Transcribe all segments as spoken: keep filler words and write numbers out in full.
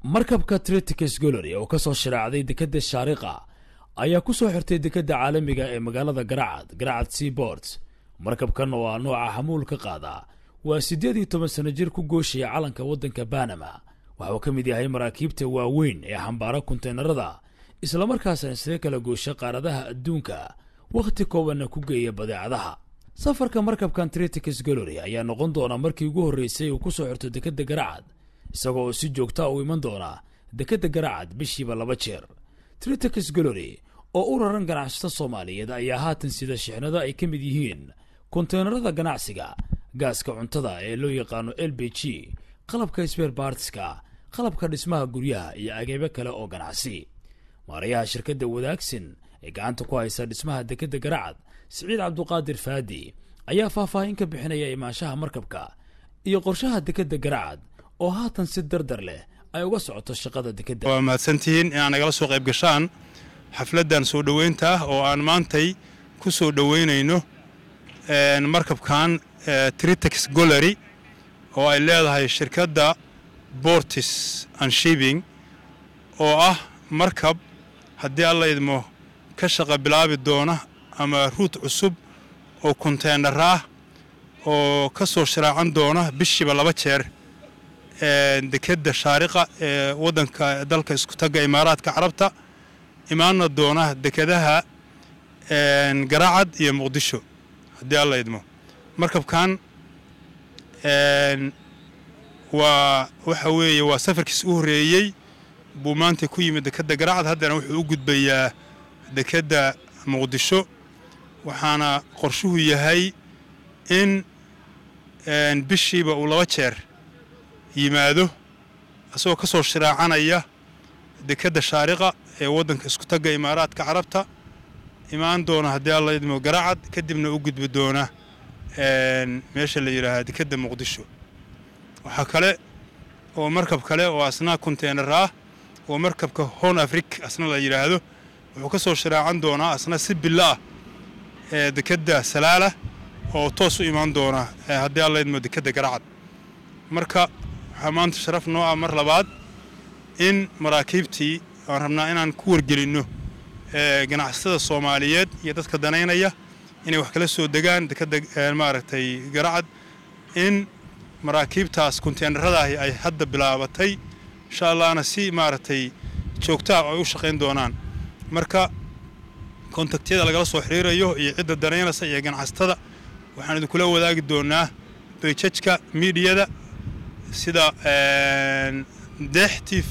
markabka Triticus Gallery oo ka soo sharaacday dekadda Shaariqa ayaa ku soo xirtay dekadda caalamiga ee magaalada Garacad Garacad Seaport. markabkan waa nooca xamuulka qaada waa siddeed iyo toban sano jir ku gooshaya calanka waddanka Panama waxa uu ka mid yahay maraakiibta waaweyn ee xambaara konteenarada isla markaasna isaga kala goosha qaaradaha adduunka waqti kooban ku geeya badeecadaha. safarka markabkan Triticus Gallery ayaa noqon doona markii ugu horeysay uu ku soo xirto dekadda Garacad isagoo si joogta ah u iman doona dekadda Garacad bishiiba laba jeer. Triticus Gallery oo u raran ganacsatada Soomaaliyeed ayaa haatan sida shixnada ay ka mid yihiin konteenarada ganacsiga gaaska cuntada ee loo yaqaan L P G qalabka spare partska qalabka dhismaha guryaha iyo agab kale oo ganacsi. maarayaha shirkadda Wadaagsan ee gacanta ku haysa dhismaha dekadda Garacad Saciid Cabduqaadir Faadi ayaa faahfaahin ka bixinaya imaanshaha markabka iyo qorshaha dekadda Garacad oo haatan si dardar leh ay uga socoto shaqada dekadda. waa mahadsantihiin in aan nagala soo qayb gashaan xafladan soo dhaweynta ah oo aan maantay ku soo dhaweynayno een markabkan Triticus Gallery oo ay leedahay shirkadda Ports and Shipping oo ah markab haddii alla idmo ka shaqo bilaabi doona ama ruut cusub oo konteenar ah oo ka soo sharaacan doona bishiiba laba jeer ee dekadda Shaariqa ee waddanka dalka isku taga Imaaraadka Carabta imaana doona dekadaha een Garacad iyo Muqdisho haddii alla idmo. markabkan een waa waxa weeye waa safarkiis u horeeyay buu maanta ku yimid dekadda Garacad haddana wuxuu u gudbayaa dekadda Muqdisho waxaana qorshuhu yahay in een bishiiba uu laba jeer yimaado asoo ka soo shiraacanaya dekadda Shaariqa ee waddanka isku taga Imaaraadka Carabta imaan doona haddii alla idmo Garacad kadibna u gudbi doona een meesha la yiraahdo dekadda Muqdisho. waxa kale oo markab kale oo asna konteenar ah oo markabka Horn Africa asna la yiraahdo wuxuu ka soo shiraacan doona asna si bilaa ee dekadda Salaala oo toos u imaan doona haddii alla idmo dekadda Garacad. marka waxa maanta sharaf noo ah mar labaad in maraakiibtii aan rabnaa inaan ku wargelino ee ganacsatada Soomaaliyeed iyo dadka daneynaya inay wax kala soo degaan dekadda maaragtay Garacad in maraakiibtaas konteenarada ay hadda bilaabatay insha Allahna si maaragtay joogta ay u shaqeyn doonaan. marka kontaktyada laga soo xiriirayo iyo cidda daneynaysa iyo ganacsatada waxaan idin kula wadaagi doonaa page-ka media-da sida een Dex T V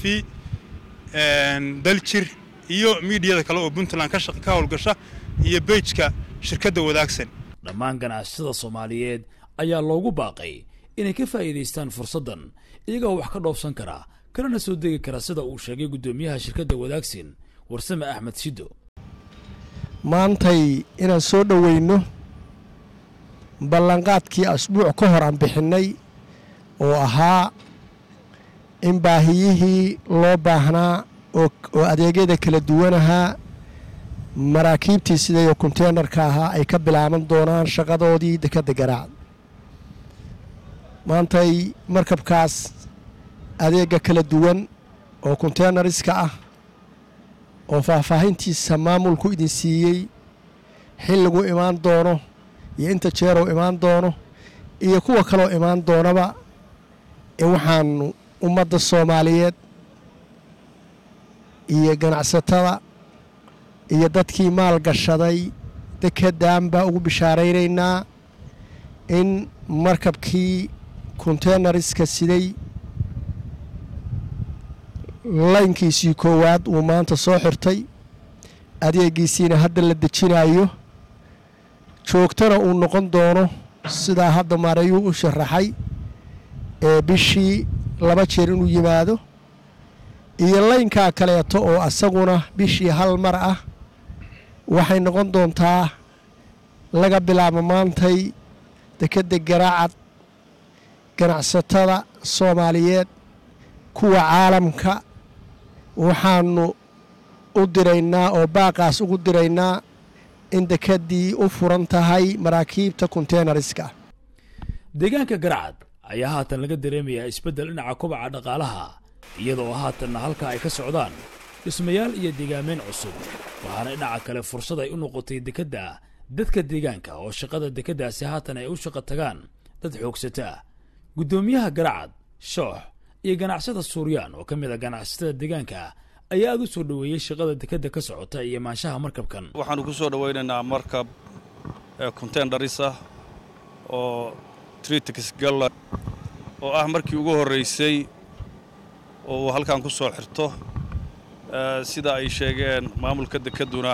een Daljir iyo media-da kale oo Puntland ka shaqo ka howlgasha iyo page-ka shirkadda Wadaagsan. dhammaan ganacsatada Soomaaliyeed ayaa loogu baaqay inay ka faa'iideystaan fursadan iyagoo wax ka dhoofsan kara kana soo degi kara sida uu sheegay gudoomiyaha shirkadda Wadaagsan Warsame Axmed Sido. maantay inaan soo dhaweyno ballanqaadkii asbuuc ka hor aan bixinay oo ahaa in baahiyihii loo baahnaa oo adeegyada kala duwanahaa maraakiibtii sidii konteenarka ahaa ay ka bilaaban doonaan shaqadoodii dekadda Garacad. maantay markabkaas adeega kala duwan oo konteenariska ah oo faahfaahintiisa maamulku idin siiyey xilligu imaan doono iyo inta jeer uu imaan doono iyo kuwa kale oo imaan doonaba in waxaan ummadda Soomaaliyeed iyo ganacsatada iyo dadkii maal gashaday dekadaanba ugu bishaaraynaynaa in markabkii konteenariska siday laynkiisii koowaad uu maanta soo xirtay adeegiisiina hadda la dejinayo joogtana uu noqon doono sidaa hadda maarayuu u sharaxay ee bishii laba jeer inuu yimaado iyo laynkaa kaleeto oo asaguna bishii hal mar ah waxay noqon doontaa laga bilaabo maantay dekadda Garacad ganacsatada Soomaaliyeed kuwa caalamka waxaanu u diraynaa oo baaqaas ugu diraynaa in dekadii u furan tahay maraakiibta konteenariska. deegaanka Garacad ayaa haatan laga dareemayaa isbeddel dhinaca kobaca dhaqaalaha iyadoo haatanna halka ay ka socdaan dhismayaal iyo deegaameyn cusub waxaana dhinaca kale fursad ay u noqotay dekedda dadka deegaanka oo shaqada dekeddaasi haatan ay u shaqo tagaan dad xoogsata guddoomiyaha Garacad Shoox iyo ganacsada Suuriyaan oo ka mid ah ganacsatada deegaanka ayaa aad u soo dhaweeyay shaqada dekedda ka socota iyo maanshaha markabkan. waxaanu ku soo dhaweynaynaa markab containerisa oo Tritix Gallery oo ah markii ugu horeysay oo halkan ku soo xirto sida ay sheegeen maamulka dekeduna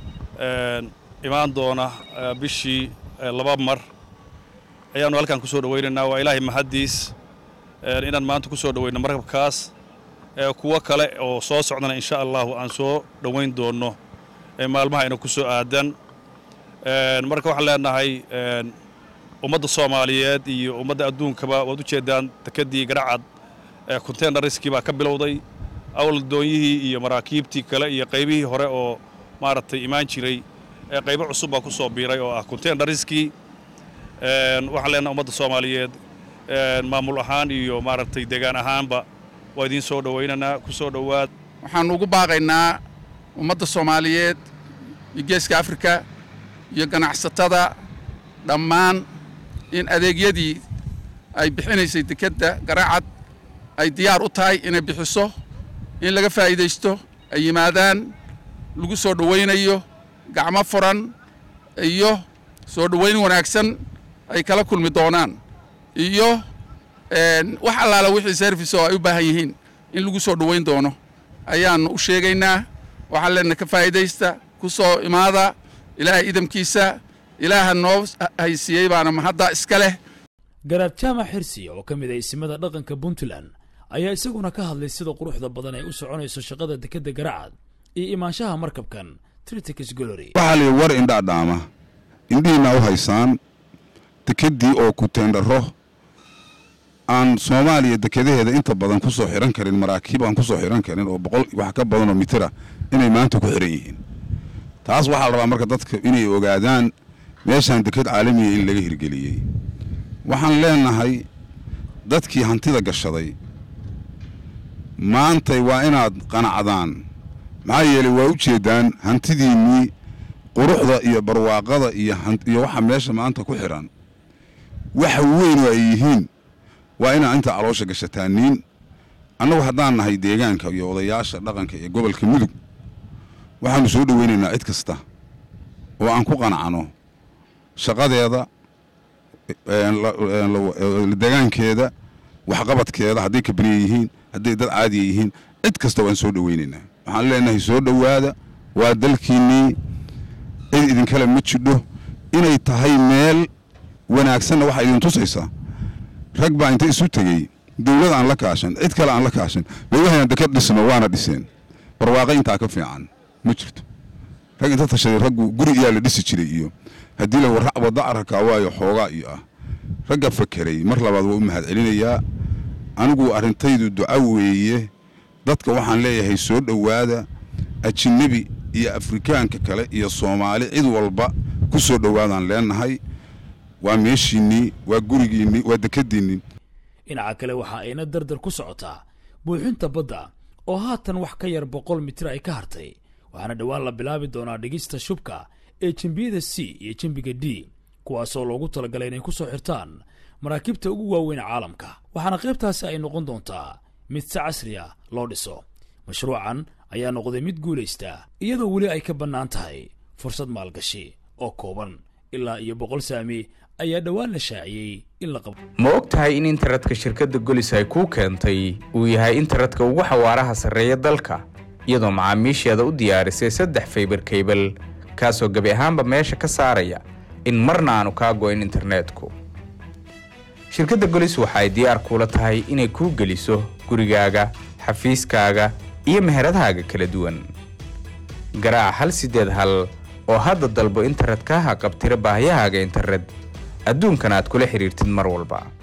imaan doona bishii laba mar ayaanu halkan ku soo dhaweynaynaa. waa ilaahay mahadiis inaan maanta ku soo dhaweyno markabkaas kuwa kale oo soo socdana insha Allah aan soo dhaweyn doono maalmaha ina ku soo aadan. marka waxaan leenahay ummadda Soomaaliyeed iyo ummadda adduunkaba wad u jeedaan dekedii Garacad containeriskii baa ka bilowday awal doonyihii iyo maraakiibtii kale iyo qaybihii hore oo maaragtay imaan jiray qaybo cusub baa ku soo biiray oo ah containeriskii. waxaan leenahay ummadda Soomaaliyeed maamul ahaan iyo maaragtay deegaan ahaanba waa idin soo dhaweynana ku soo dhawaad. waxaan ugu baaqaynaa ummadda Soomaaliyeed iyo geeska Afrika iyo ganacsatada dhammaan in adeegyadii ay bixinaysay dekedda Garacad ay diyaar u tahay inay bixiso in laga faa'iideysto ay yimaadaan lagu soo dhaweynayo gacmo furan iyo soo dhaweyn wanaagsan ay kala kulmi doonaan iyo wax allaala wixii service oo ay u baahan yihiin in lagu soo dhaweyn doono ayaan u sheegaynaa. waxaan leenahay ka faa'iideysta ku soo imaada ilaahay idamkiisa ilaaha noo haysiiyey baana mahadda iska leh. Garaad Jaamac Xirsi oo ka mid ah isimada dhaqanka Puntland ayaa isaguna ka hadlay sida quruxda badan ay u soconayso shaqada dekedda Garacad iyo imaanshaha markabkan Tritix Gallery. waxaa la war indha dhaama indhiina u haysaan dekedii oo ku teendaro aan Soomaaliya dekedaheeda inta badan ku soo xiran karin maraakiib aan ku soo xiran karin oo boqol wax ka badan oo mitira inay maanta ku xiran yihiin. taas waxaa la rabaa marka dadka inay ogaadaan meeshan deked caalami ah in laga hirgeliyay. waxaan leenahay dadkii hantida gashaday maanta waa inaad qanacdaan maxaa yeelay waa u jeedaan hantidiinii quruxda iyo barwaaqada iyo iyo waxa meesha maanta ku xiran waxa weyn oo ay yihiin waa inaan inta caloosha gashataaniin. annagu haddaan nahay deegaanka iyo odayaasha dhaqanka ee gobolka Mudug waxaanu soo dhaweynaynaa cid kasta oo aan ku qanacno shaqadeeda deegaankeeda waxqabadkeeda hadday ka bani yihiin hadday dad caadi yihiin cid kasta waan soo dhaweynaynaa. waxaan leenahay soo dhawaada waa dalkiinii cid idin kale ma jidho inay tahay meel wanaagsan waxa idin tusaysaa rag baa inta isu tagay dawlad aan la kaashan cid kale aan la kaashan bay waxaan deked dhisno waana dhiseen barwaaqo inta ka fiican ma jirto. rag inta tashaday rag guri iyaa la dhisi jiray iyo hadii la warraq wada arka waayo xoogaa iyo ah ragga fakiray mar labaad waa u mahad celinayaa. anigu arintaydu duca weeye dadka waxaan leeyahay soo dhawaada ajnabi iyo afrikaanka kale iyo Soomaali cid walba ku soo dhawaadaan leenahay. waa meeshiinii waa gurigiinii waa dekeddiinii. dhinaca kale waxa ayna dardar ku socotaa buuxinta badda oo haatan wax ka yar boqol mitir ay ka hartay waxaana dhawaan la bilaabi doonaa dhigista shubka ee jambiyada C iyo jambiga D kuwaasoo loogu talagalay inay ku soo xirtaan maraakiibta ugu waaweyn caalamka. waxaana qaybtaasi ay noqon doontaa mid si casri ah loo dhiso. mashruucan ayaa noqday mid guulaysta iyadoo weli ay ka bannaan tahay fursad maalgashi oo kooban ilaa iyo boqol saami ayaa dhawaan la shaaciyey in la qabo. ma og tahay in internetka shirkadda Golis ay ku keentay uu yahay internetka ugu xawaaraha sarreeya dalka iyadoo macaamiisheeda u diyaarisay saddex fiber cable kaasoo gabi ahaanba meesha ka saaraya in marna aanu kaa go'in internetku. shirkadda Golis waxay diyaar kula tahay inay ku geliso gurigaaga, xafiiskaaga iyo meheradahaaga kala duwan. garaac hal sideed hal oo hadda dalbo internetka ha qabtira baahiyahaaga internet adduunkan aad kula xiriirtid mar walba.